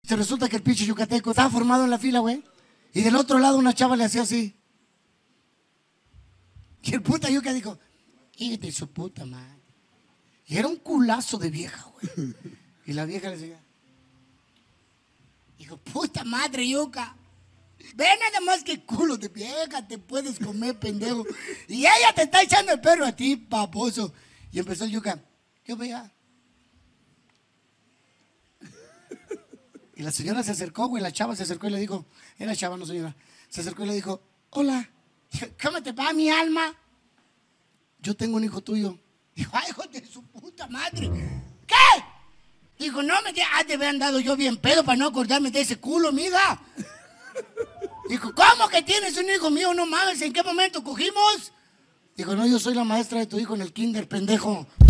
Se resulta que el pinche yucateco estaba formado en la fila, güey. Y del otro lado una chava le hacía así. Y el puta yuca dijo, híjate su puta madre. Y era un culazo de vieja, güey. Y la vieja le decía, dijo, puta madre yuca. Ve nada más que culo de vieja te puedes comer, pendejo. Y ella te está echando el perro a ti, paposo. Y empezó el yuca, ¿qué vea? Y la señora se acercó, güey, la chava se acercó y le dijo, era chava, no señora, se acercó y le dijo, hola, ¿cómo te va mi alma? Yo tengo un hijo tuyo. Dijo, ay, hijo de su puta madre. ¿Qué? Dijo, no me has de haber andado yo bien pedo para no acordarme de ese culo, miga. Dijo, ¿cómo que tienes un hijo mío? No mames, ¿en qué momento cogimos? Dijo, no, yo soy la maestra de tu hijo en el kinder, pendejo.